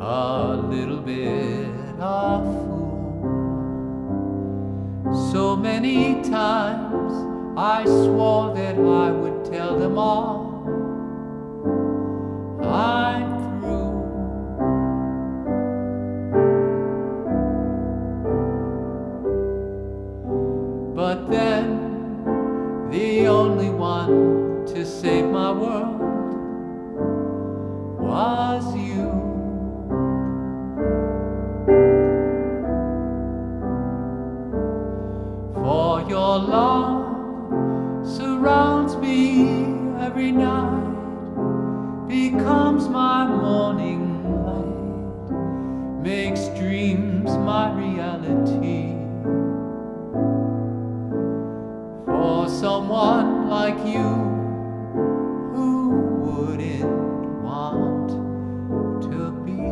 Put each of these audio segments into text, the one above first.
a little bit of fool. So many times I swore that I would tell them all I'm through. But then the only one to save my world was you. For your love surrounds me every night, becomes my morning light, makes dreams my reality. For someone like you, who wouldn't want to be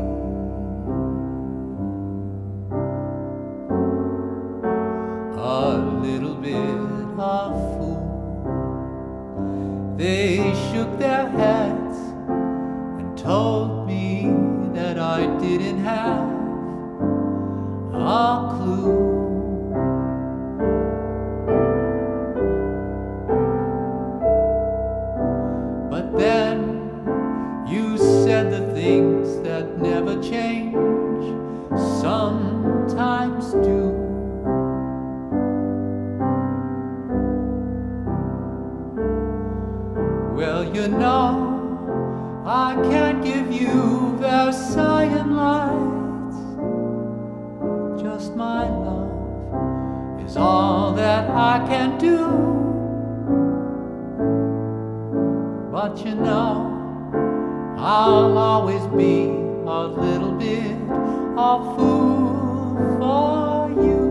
a little bit of fool? They shook their heads and told me that I didn't have a clue. But then you said the things that never change sometimes do. Well, you know, I can't give you Versailles lights. Just my love is all that I can do. But you know, I'll always be a little bit of fool for you.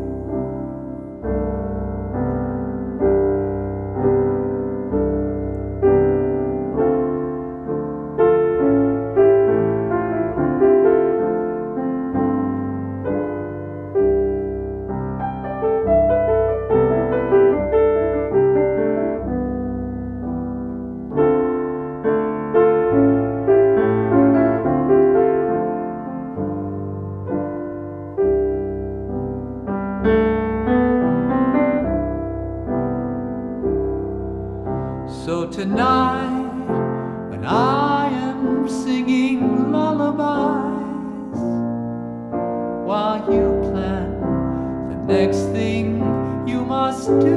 So tonight, when I am singing lullabies, while you plan the next thing you must do,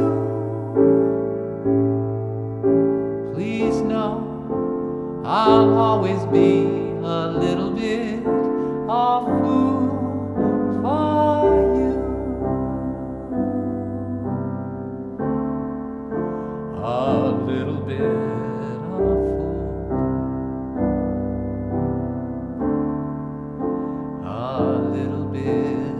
please know I'll always be a little bit of fool for you. A little bit of fool, a little bit